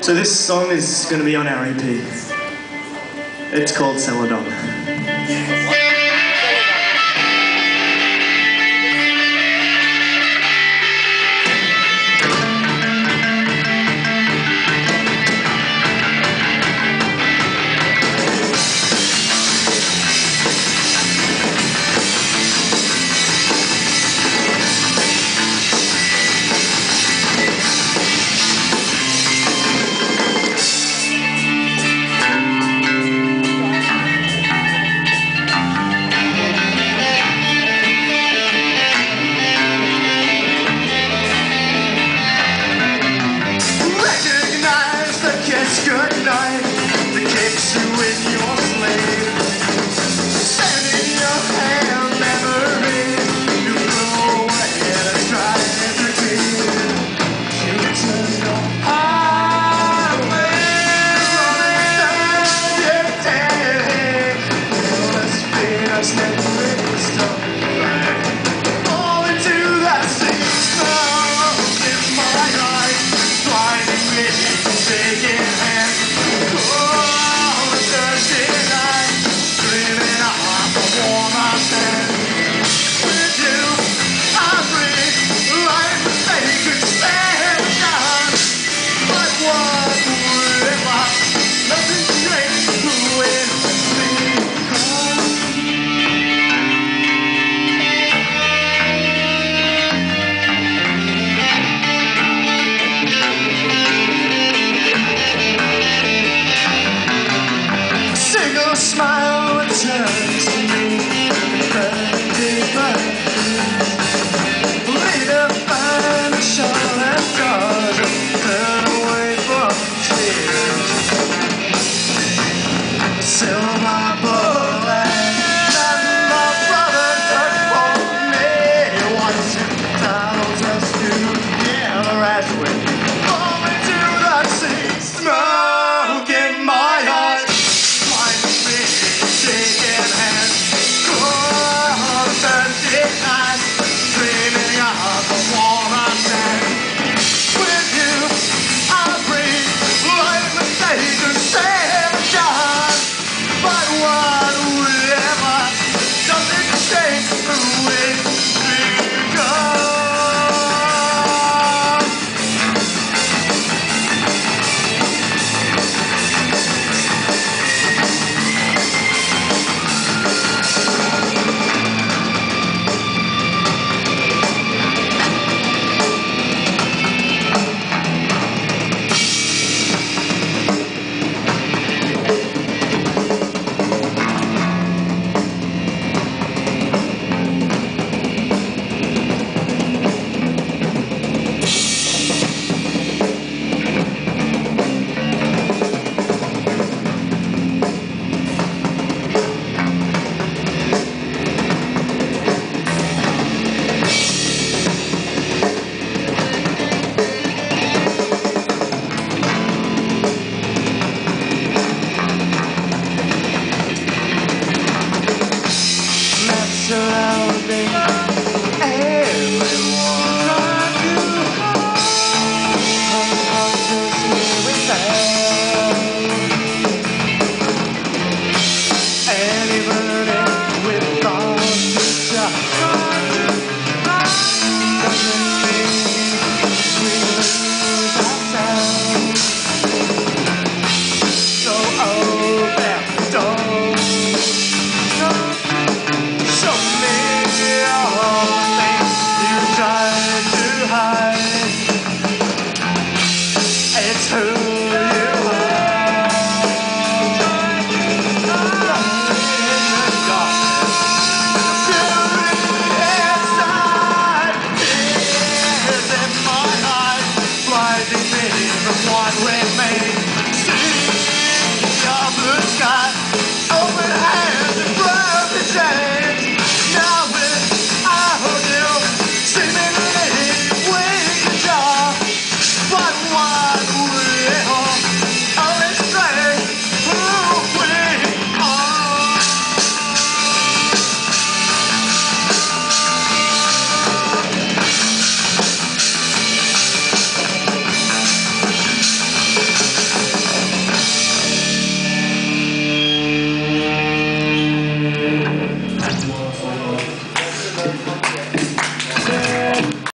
So this song is going to be on our EP. It's called Celadon. Good night, the kicks you in your sleeve. Sand in your hand, memory. You blow away and I try to dream. You turn your highway, running down your day. Let's be us never stop. Fall into that sea snow in my eyes, blinding me, shaking. Smile returns to me, burning deeper. Later find a shore and stars, turn away from tears. A silver bullet, and my brother took for me once.